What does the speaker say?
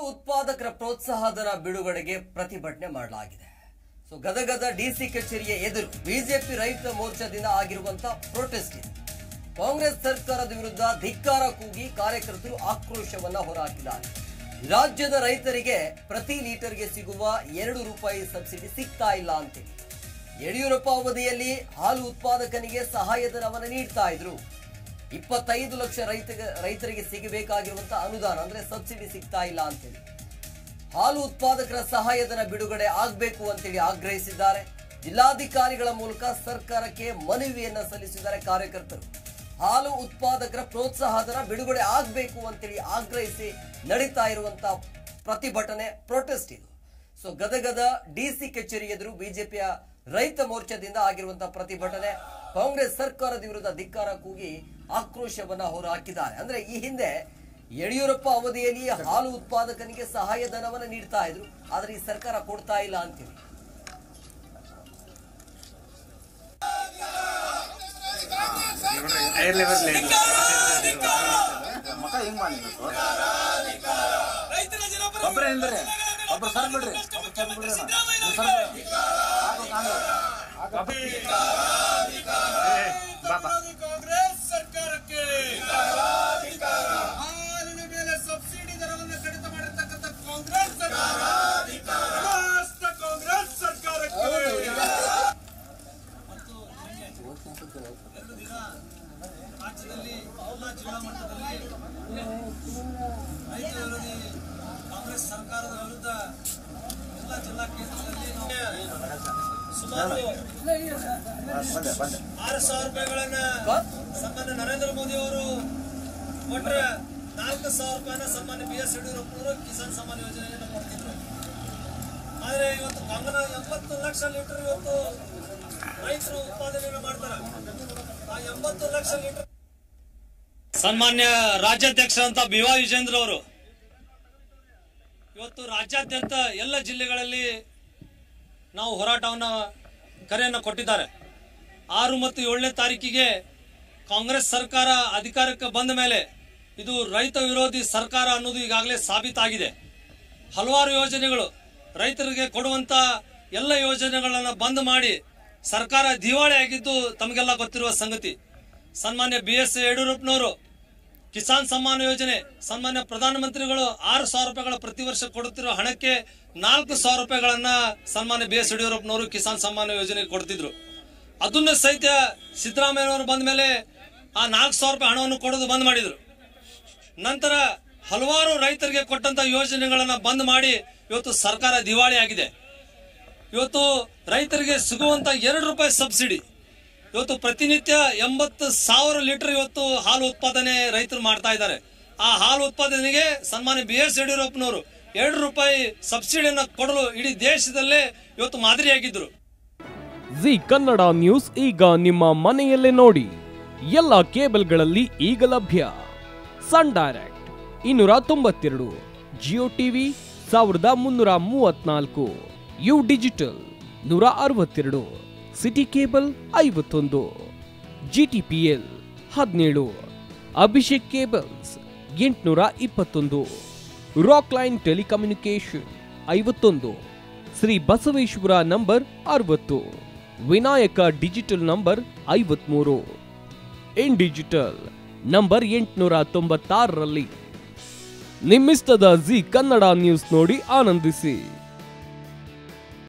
ಉತ್ಪಾದಕರ ಪ್ರೋತ್ಸಾಹಧನ ಬಿಡುಗಡೆಗೆ ಪ್ರತಿಭಟನೆ ಮಾಡಲಾಗಿದೆ. ಸೊ ಗದಗದ ಡಿಸಿ ಕಚೇರಿಯ ಎದುರು ಬಿಜೆಪಿ ರೈತ ಮೋರ್ಚಾದಿಂದ ಆಗಿರುವಂತಹ ಪ್ರೊಟೆಸ್ಟ್ ಇದೆ. ಕಾಂಗ್ರೆಸ್ ಸರ್ಕಾರದ ವಿರುದ್ಧ ಧಿಕ್ಕಾರ ಕೂಗಿ ಕಾರ್ಯಕರ್ತರು ಆಕ್ರೋಶವನ್ನ ಹೊರಹಾಕಿದ್ದಾರೆ. ರಾಜ್ಯದ ರೈತರಿಗೆ ಪ್ರತಿ ಲೀಟರ್ಗೆ ಸಿಗುವ 2 ರೂಪಾಯಿ ಸಬ್ಸಿಡಿ ಸಿಗ್ತಾ ಇಲ್ಲ ಅಂತೇಳಿ ಯಡಿಯೂರಪ್ಪ ಅವಧಿಯಲ್ಲಿ ಹಾಲು ಉತ್ಪಾದಕನಿಗೆ ಸಹಾಯಧನವನ್ನು ನೀಡ್ತಾ ಇದ್ರು. 25 ಲಕ್ಷ ರೈತರಿಗೆ ಸಿಗಬೇಕಾಗಿರುವಂತಹ ಅನುದಾನ ಅಂದ್ರೆ ಸಬ್ಸಿಡಿ ಸಿಗ್ತಾ ಇಲ್ಲ ಅಂತೇಳಿ ಹಾಲು ಉತ್ಪಾದಕರ ಸಹಾಯಧನ ಬಿಡುಗಡೆ ಆಗಬೇಕು ಅಂತೇಳಿ ಆಗ್ರಹಿಸಿದ್ದಾರೆ. ಜಿಲ್ಲಾಧಿಕಾರಿಗಳ ಮೂಲಕ ಸರ್ಕಾರಕ್ಕೆ ಮನವಿಯನ್ನ ಸಲ್ಲಿಸಿದ್ದಾರೆ ಕಾರ್ಯಕರ್ತರು. ಹಾಲು ಉತ್ಪಾದಕರ ಪ್ರೋತ್ಸಾಹಧನ ಬಿಡುಗಡೆ ಆಗಬೇಕು ಅಂತೇಳಿ ಆಗ್ರಹಿಸಿ ನಡೀತಾ ಇರುವಂತಹ ಪ್ರತಿಭಟನೆ ಪ್ರೊಟೆಸ್ಟ್ ಇದು. ಸೊ ಗದಗದ ಡಿಸಿ ಕಚೇರಿ ಎದುರು ಬಿಜೆಪಿಯ ರೈತ ಮೋರ್ಚಾದಿಂದ ಆಗಿರುವಂತಹ ಪ್ರತಿಭಟನೆ. ಕಾಂಗ್ರೆಸ್ ಸರ್ಕಾರದ ವಿರುದ್ಧ ಧಿಕ್ಕಾರ ಕೂಗಿ ಆಕ್ರೋಶವನ್ನ ಹೊರಹಾಕಿದ್ದಾರೆ. ಅಂದ್ರೆ ಈ ಹಿಂದೆ ಯಡಿಯೂರಪ್ಪ ಅವಧಿಯಲ್ಲಿ ಹಾಲು ಉತ್ಪಾದಕನಿಗೆ ಸಹಾಯಧನವನ್ನು ನೀಡ್ತಾ ಇದ್ರು, ಆದ್ರೆ ಈ ಸರ್ಕಾರ ಕೊಡ್ತಾ ಇಲ್ಲ ಅಂತೇಳಿ ಕಾಂಗ್ರೆಸ್ ಸರ್ಕಾರಕ್ಕೆ ಹಾಲಿನ ಮೇಲೆ ಸಬ್ಸಿಡಿ ದರವನ್ನು ಕಡಿತ ಮಾಡಿರ್ತಕ್ಕಂಥ ಕಾಂಗ್ರೆಸ್ ಸರ್ಕಾರಕ್ಕೆ ಮತ್ತು ಎರಡು ದಿನ ರಾಜ್ಯದಲ್ಲಿ ಎಲ್ಲ ಜಿಲ್ಲಾ ಮಟ್ಟದಲ್ಲಿ ರೈತ ವಿರೋಧಿ ಕಾಂಗ್ರೆಸ್ ಸರ್ಕಾರದ ವಿರುದ್ಧ ಎಲ್ಲ ಜಿಲ್ಲಾ ಕೇಂದ್ರದಲ್ಲಿ ಸುಮಾರು 6,000 ರೂಪಾಯಿಗಳನ್ನ ಸನ್ಮಾನ್ಯ ನರೇಂದ್ರ ಮೋದಿ ಅವರು ಕೊಟ್ಟರೆ 4,000 ರೂಪಾಯಿನ ಸನ್ಮಾನ್ಯ BS ಯಡಿಯೂರಪ್ಪನವರು ಕಿಸಾನ್ ಸಮ್ಮಾನ್ ಯೋಜನೆಯನ್ನು ಕೊಡ್ತಿದ್ರು. ಆದರೆ ಇವತ್ತು ಕಾಂಗ್ರೆಸ್ 80 ಲಕ್ಷ ಲೀಟರ್ ಇವತ್ತು ರೈತರು ಉತ್ಪಾದನೆಯನ್ನು ಮಾಡ್ತಾರೆ. ಆ 80 ಲಕ್ಷ ಲೀಟರ್ ಸನ್ಮಾನ್ಯ ರಾಜ್ಯಾಧ್ಯಕ್ಷ ಅಂತ BY ವಿಜೇಂದ್ರ ಅವರು ಇವತ್ತು ರಾಜ್ಯಾದ್ಯಂತ ಎಲ್ಲ ಜಿಲ್ಲೆಗಳಲ್ಲಿ ನಾವು ಹೋರಾಟವನ್ನು ಕರೆಯನ್ನು ಕೊಟ್ಟಿದ್ದಾರೆ. 6 ಮತ್ತು 7ನೇ ತಾರೀಕಿಗೆ ಕಾಂಗ್ರೆಸ್ ಸರ್ಕಾರ ಅಧಿಕಾರಕ್ಕೆ ಬಂದ ಮೇಲೆ ಇದು ರೈತ ವಿರೋಧಿ ಸರ್ಕಾರ ಅನ್ನೋದು ಈಗಾಗಲೇ ಸಾಬೀತಾಗಿದೆ. ಹಲವಾರು ಯೋಜನೆಗಳು ರೈತರಿಗೆ ಕೊಡುವಂತ ಎಲ್ಲ ಯೋಜನೆಗಳನ್ನು ಬಂದ್ ಮಾಡಿ ಸರ್ಕಾರ ದಿವಾಳಿ ಆಗಿದ್ದು ತಮಗೆಲ್ಲ ಗೊತ್ತಿರುವ ಸಂಗತಿ. ಸನ್ಮಾನ್ಯ BS ಯಡಿಯೂರಪ್ಪನವರು ಕಿಸಾನ್ ಸಮ್ಮಾನ್ ಯೋಜನೆ ಸನ್ಮಾನ್ಯ ಪ್ರಧಾನಮಂತ್ರಿಗಳು 6,000 ರೂಪಾಯಿಗಳ ಪ್ರತಿ ವರ್ಷ ಕೊಡುತ್ತಿರುವ ಹಣಕ್ಕೆ 4,000 ರೂಪಾಯಿಗಳನ್ನ ಸನ್ಮಾನ್ಯ BS ಯಡಿಯೂರಪ್ಪನವರು ಕಿಸಾನ್ ಸಮ್ಮಾನ್ ಯೋಜನೆ ಕೊಡ್ತಿದ್ರು. ಅದನ್ನ ಸಹಿತ ಸಿದ್ದರಾಮಯ್ಯನವರು ಬಂದ ಮೇಲೆ ಆ 4,000 ರೂಪಾಯಿ ಹಣವನ್ನು ಕೊಡೋದು ಬಂದ್ ಮಾಡಿದ್ರು. ನಂತರ ಹಲವಾರು ರೈತರಿಗೆ ಕೊಟ್ಟಂತ ಯೋಜನೆಗಳನ್ನ ಬಂದ್ ಮಾಡಿ ಇವತ್ತು ಸರ್ಕಾರ ದಿವಾಳಿ ಆಗಿದೆ. ಇವತ್ತು ರೈತರಿಗೆ ಸಿಗುವಂತ 2 ರೂಪಾಯಿ ಸಬ್ಸಿಡಿ ಇವತ್ತು ಪ್ರತಿನಿತ್ಯ 80,000 ಲೀಟರ್ ಇವತ್ತು ಹಾಲು ಉತ್ಪಾದನೆ ರೈತರು ಮಾಡ್ತಾ ಇದ್ದಾರೆ. ಆ ಹಾಲು ಉತ್ಪಾದನೆಗೆ ಸನ್ಮಾನ್ಯ BS ಯಡಿಯೂರಪ್ಪನವರು 2 ರೂಪಾಯಿ ಸಬ್ಸಿಡಿಯನ್ನ ಕೊಡಲು ಇಡೀ ದೇಶದಲ್ಲೇ ಇವತ್ತು ಮಾದರಿಯಾಗಿದ್ರು. ಜಿ ಕನ್ನಡ ನ್ಯೂಸ್ ಈಗ ನಿಮ್ಮ ಮನೆಯಲ್ಲೇ ನೋಡಿ. ಎಲ್ಲ ಕೇಬಲ್ಗಳಲ್ಲಿ ಈಗ ಲಭ್ಯ. Sun Direct 292, Jio TV 1334, U digital 162, city cable 51, GTPL 17, Abhishek cables 821, Rockline telecommunication 51, Shri Basaveshwara number 60, Vinayaka digital number 53, in digital number 896ರಲ್ಲಿ. ನಿಮ್ಮಿಸ್ತದ ಜಿ ಕನ್ನಡ ನ್ಯೂಸ್ ನೋಡಿ ಆನಂದಿಸಿ.